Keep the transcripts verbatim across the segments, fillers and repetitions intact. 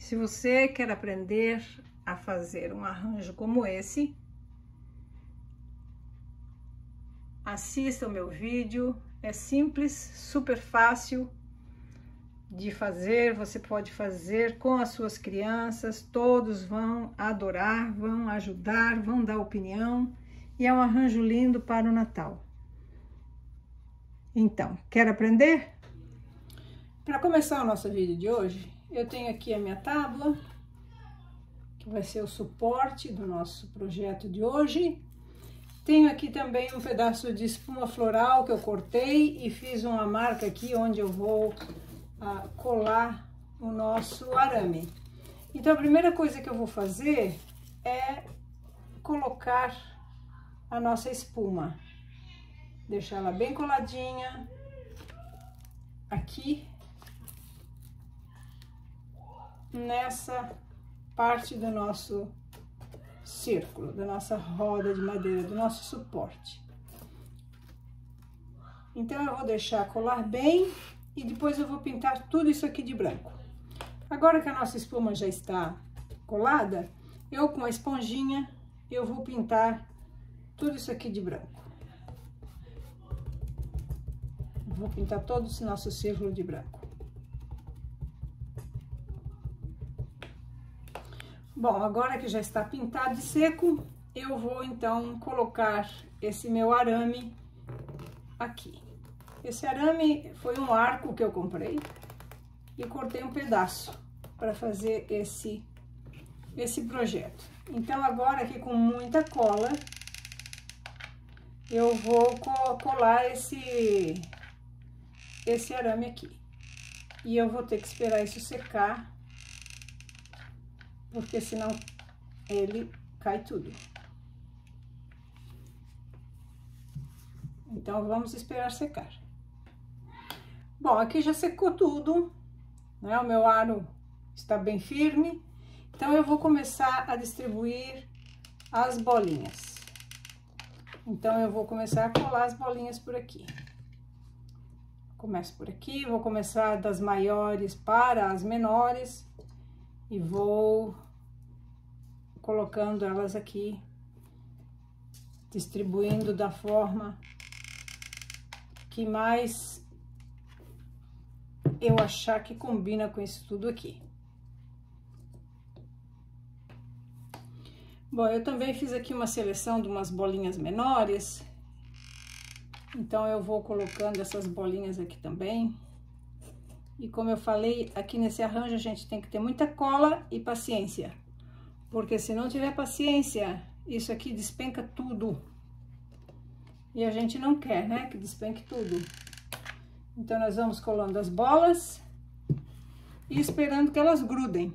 Se você quer aprender a fazer um arranjo como esse, assista o meu vídeo. É simples, super fácil de fazer. Você pode fazer com as suas crianças, todos vão adorar, vão ajudar, vão dar opinião, e é um arranjo lindo para o Natal. Então, quer aprender? Para começar o nosso vídeo de hoje, eu tenho aqui a minha tábua, que vai ser o suporte do nosso projeto de hoje. Tenho aqui também um pedaço de espuma floral que eu cortei e fiz uma marca aqui onde eu vou ah, colar o nosso arame. Então, a primeira coisa que eu vou fazer é colocar a nossa espuma. Deixar ela bem coladinha aqui nessa parte do nosso círculo, da nossa roda de madeira, do nosso suporte. Então, eu vou deixar colar bem e depois eu vou pintar tudo isso aqui de branco. Agora que a nossa espuma já está colada, eu com a esponjinha, eu vou pintar tudo isso aqui de branco. Vou pintar todo esse nosso círculo de branco. Bom, agora que já está pintado e seco, eu vou então colocar esse meu arame aqui. Esse arame foi um arco que eu comprei e cortei um pedaço para fazer esse, esse projeto. Então, agora aqui com muita cola, eu vou colar esse, esse arame aqui. E eu vou ter que esperar isso secar, porque senão ele cai tudo. Então, vamos esperar secar. Bom, aqui já secou tudo, né? O meu aro está bem firme. Então, eu vou começar a distribuir as bolinhas. Então, eu vou começar a colar as bolinhas por aqui. Começo por aqui, vou começar das maiores para as menores. E vou colocando elas aqui, distribuindo da forma que mais eu achar que combina com isso tudo aqui. Bom, eu também fiz aqui uma seleção de umas bolinhas menores, então eu vou colocando essas bolinhas aqui também. E como eu falei, aqui nesse arranjo a gente tem que ter muita cola e paciência. Porque se não tiver paciência, isso aqui despenca tudo. E a gente não quer, né, que despenque tudo. Então, nós vamos colando as bolas e esperando que elas grudem.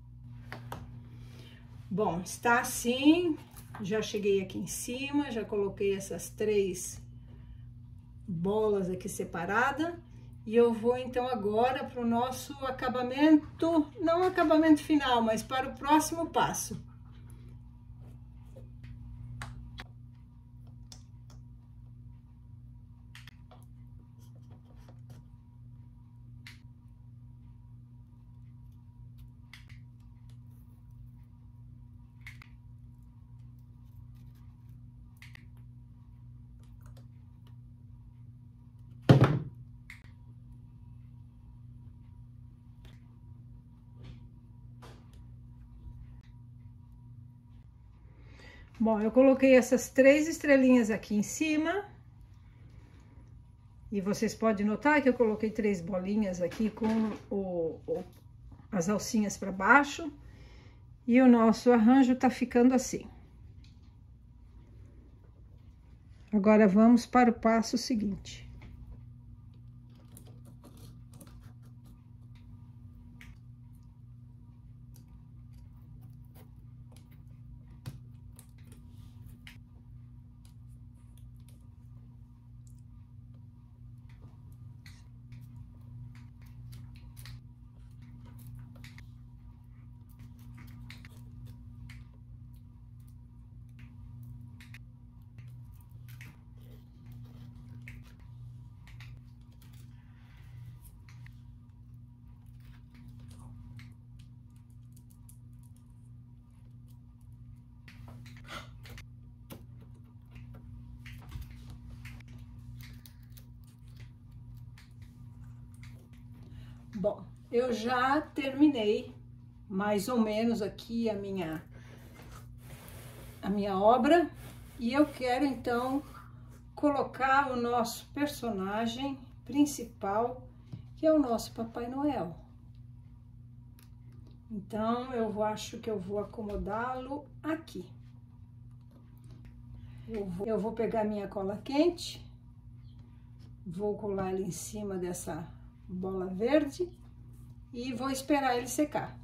Bom, está assim. Já cheguei aqui em cima, já coloquei essas três bolas aqui separadas. E eu vou, então, agora para o nosso acabamento, não acabamento final, mas para o próximo passo. Bom, eu coloquei essas três estrelinhas aqui em cima. E vocês podem notar que eu coloquei três bolinhas aqui com o, o, as alcinhas para baixo. E o nosso arranjo tá ficando assim. Agora, vamos para o passo seguinte. Bom, eu já terminei mais ou menos aqui a minha, a minha obra e eu quero então colocar o nosso personagem principal, que é o nosso Papai Noel. Então, eu acho que eu vou acomodá-lo aqui. Eu vou, eu vou pegar minha cola quente, vou colar ele em cima dessa bola verde e vou esperar ele secar.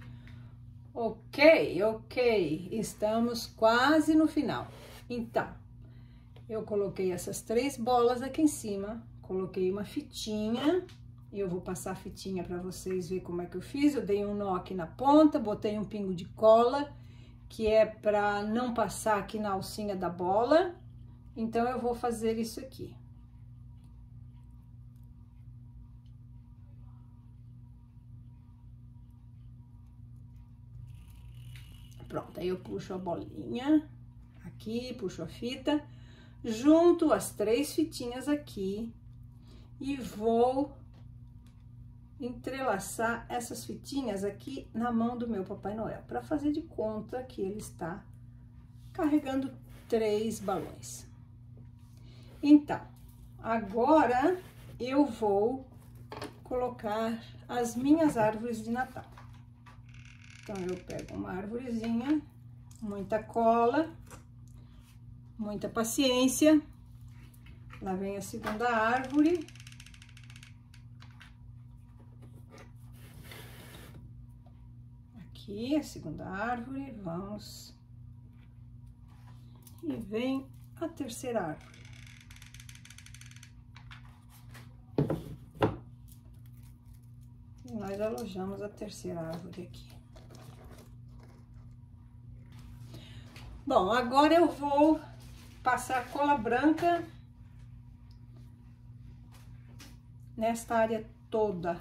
Ok, ok, estamos quase no final. Então, eu coloquei essas três bolas aqui em cima, coloquei uma fitinha, e eu vou passar a fitinha para vocês verem como é que eu fiz. Eu dei um nó aqui na ponta, botei um pingo de cola, que é para não passar aqui na alcinha da bola. Então, eu vou fazer isso aqui. Pronto, aí eu puxo a bolinha aqui, puxo a fita, junto as três fitinhas aqui e vou entrelaçar essas fitinhas aqui na mão do meu Papai Noel, para fazer de conta que ele está carregando três balões. Então, agora eu vou colocar as minhas árvores de Natal. Então, eu pego uma arvorezinha, muita cola, muita paciência. Lá vem a segunda árvore. Aqui a segunda árvore, vamos. E vem a terceira árvore. E nós alojamos a terceira árvore aqui. Bom, agora eu vou passar cola branca nesta área toda.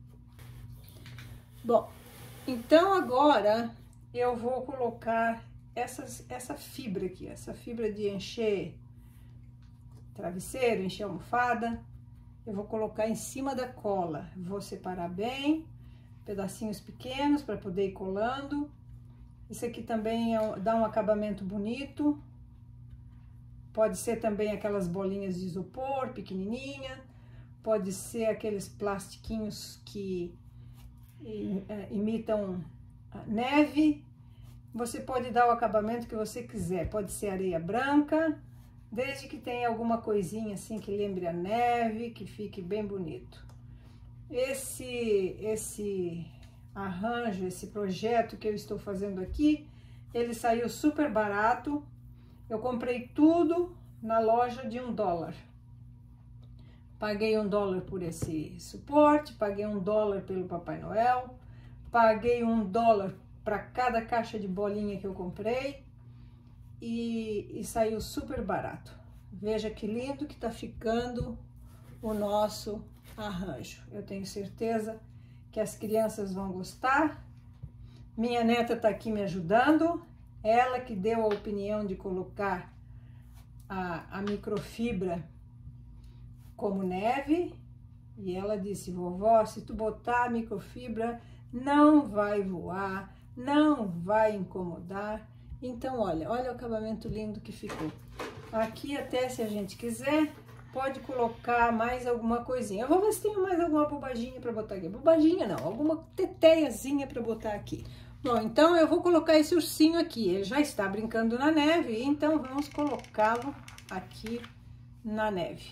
Bom, então agora eu vou colocar essas, essa fibra aqui, essa fibra de encher travesseiro, encher almofada. Eu vou colocar em cima da cola, vou separar bem, pedacinhos pequenos para poder ir colando. Isso aqui também é, dá um acabamento bonito. Pode ser também aquelas bolinhas de isopor, pequenininha. Pode ser aqueles plastiquinhos que é, imitam neve. Você pode dar o acabamento que você quiser. Pode ser areia branca, desde que tenha alguma coisinha assim que lembre a neve, que fique bem bonito. Esse, esse arranjo, esse projeto que eu estou fazendo aqui, ele saiu super barato. Eu comprei tudo na loja de um dólar. Paguei um dólar por esse suporte, paguei um dólar pelo Papai Noel, paguei um dólar para cada caixa de bolinha que eu comprei e, e saiu super barato. Veja que lindo que tá ficando o nosso arranjo. Eu tenho certeza que as crianças vão gostar. Minha neta tá aqui me ajudando, ela que deu a opinião de colocar a, a microfibra como neve, e ela disse: vovó, se tu botar a microfibra, não vai voar, não vai incomodar. Então, olha, olha o acabamento lindo que ficou. Aqui até, se a gente quiser, pode colocar mais alguma coisinha. Eu vou ver se tem mais alguma bobaginha para botar aqui. Bobaginha não, alguma teteiazinha para botar aqui. Bom, então eu vou colocar esse ursinho aqui. Ele já está brincando na neve, então vamos colocá-lo aqui na neve.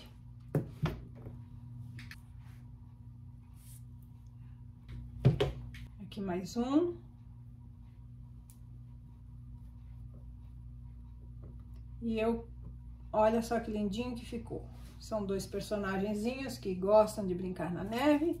Aqui mais um. E eu, olha só que lindinho que ficou. São dois personagenzinhos que gostam de brincar na neve.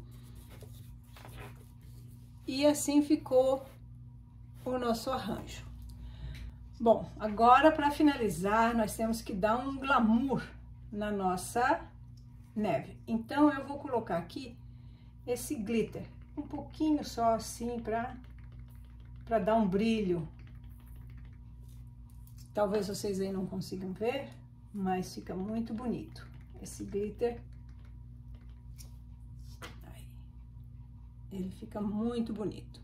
E assim ficou o nosso arranjo. Bom, agora para finalizar, nós temos que dar um glamour na nossa neve. Então, eu vou colocar aqui esse glitter, um pouquinho só assim para para dar um brilho. Talvez vocês aí não consigam ver, mas fica muito bonito esse glitter. Aí. Ele fica muito bonito,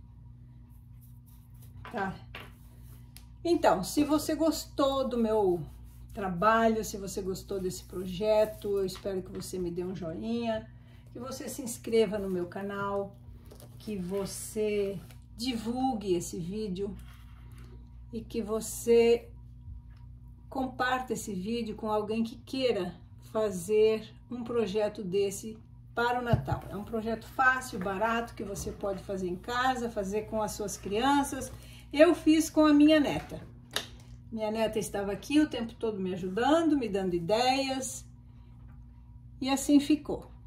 tá? Então, se você gostou do meu trabalho, se você gostou desse projeto, eu espero que você me dê um joinha, que você se inscreva no meu canal, que você divulgue esse vídeo e que você comparta esse vídeo com alguém que queira fazer um projeto desse para o Natal. É um projeto fácil, barato, que você pode fazer em casa, fazer com as suas crianças. Eu fiz com a minha neta. Minha neta estava aqui o tempo todo me ajudando, me dando ideias, e assim ficou.